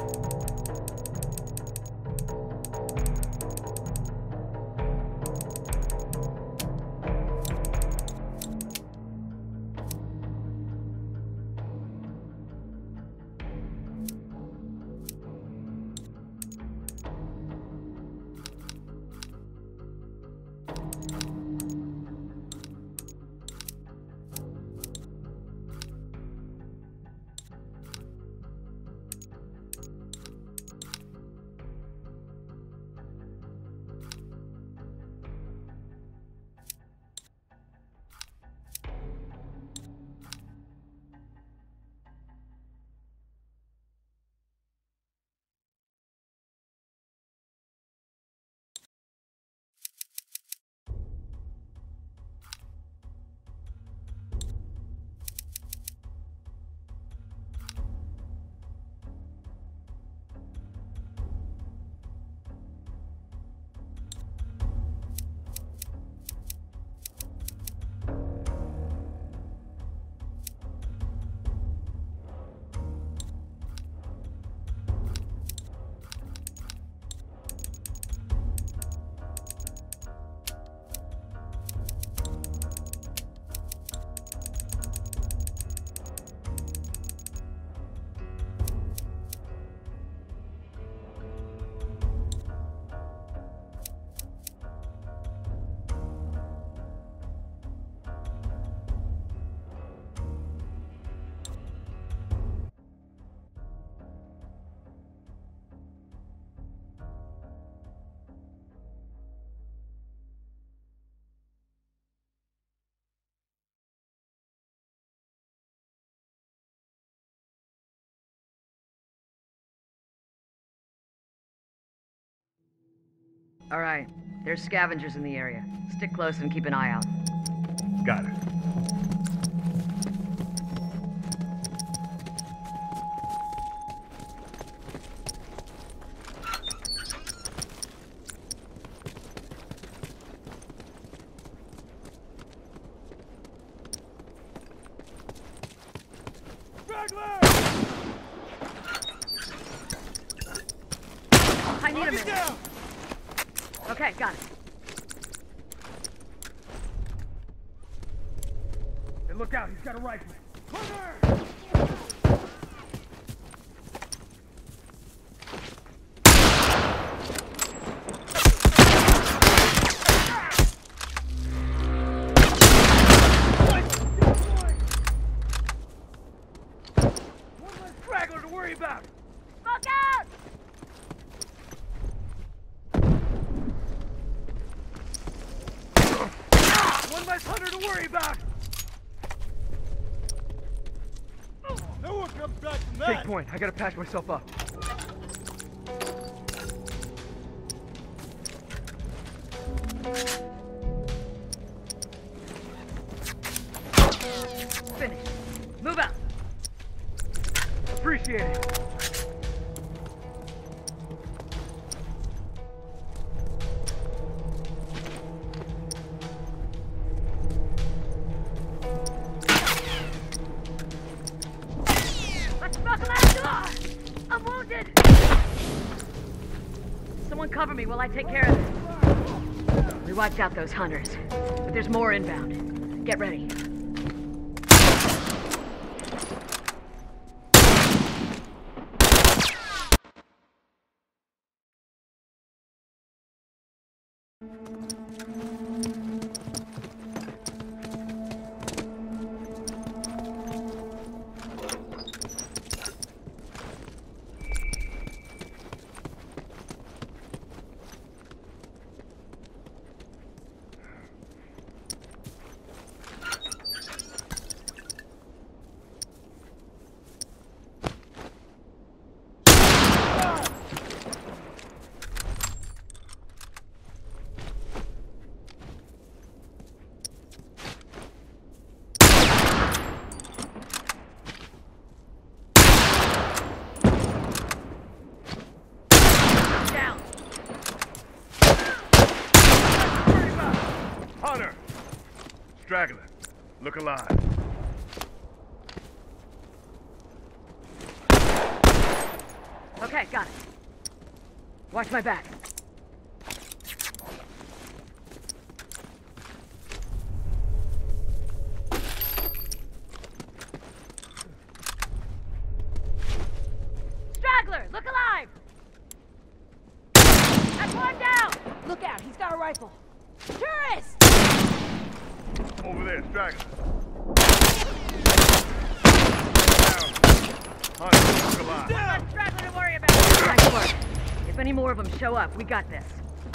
Alright, there's scavengers in the area. Stick close and keep an eye out. Got it. I need a minute. Okay, got it. Hey, look out, he's got a rifle. Cover! One less straggler to worry about. Look out! One less hunter to worry about! No one comes back from that! Take point, I gotta patch myself up. Finish. Move out. Appreciate it. Let's buckle out the door! I'm wounded! Someone cover me while I take care of this. We wiped out those hunters, but there's more inbound. Get ready. Hunter! Straggler, look alive. Okay, got it. Watch my back. Straggler, look alive! That's one down! Look out, he's got a rifle. Tourist! Over there, straggler. Down. Hunter, look alive. One straggler to worry about. Nice work. If any more of them show up, we got this.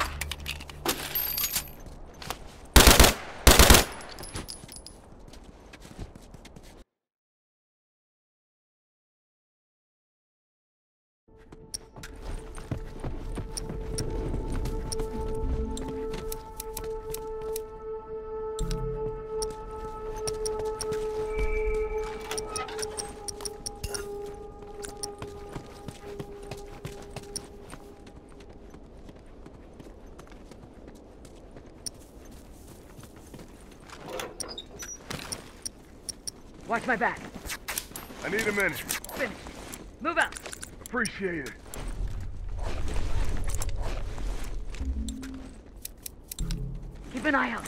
Watch my back. I need a minute. Finished. Move out. Appreciate it. Keep an eye out.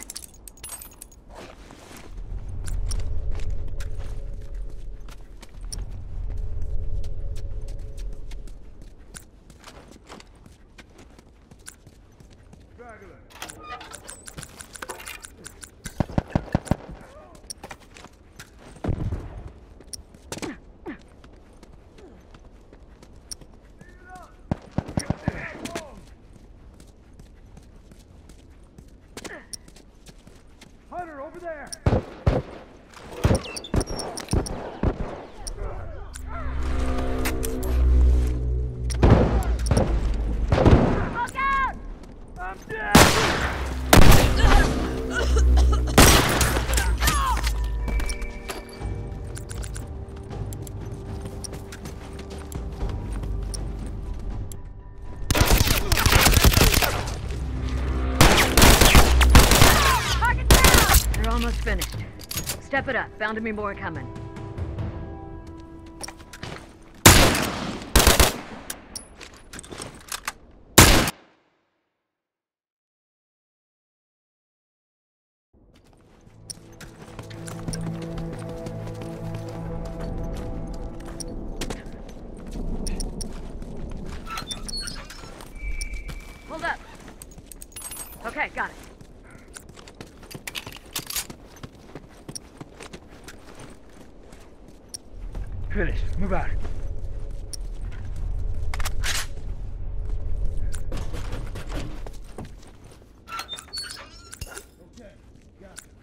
Straggler. Hunter, over there! Look out! I'm dead! Target down! They're almost finished. Step it up. Bound to be more coming. Hold up. Okay, got it. Finished. Move out. Okay, got it.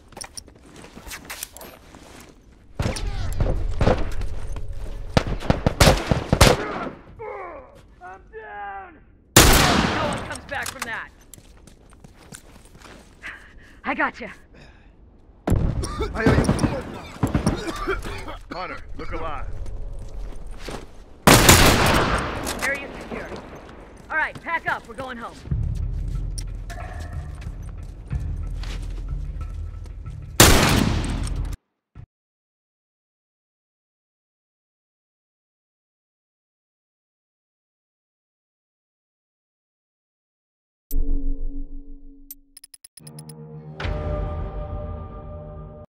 I'm down! No one comes back from that. I got you. Hunter, look alive. Area secure. All right, pack up. We're going home.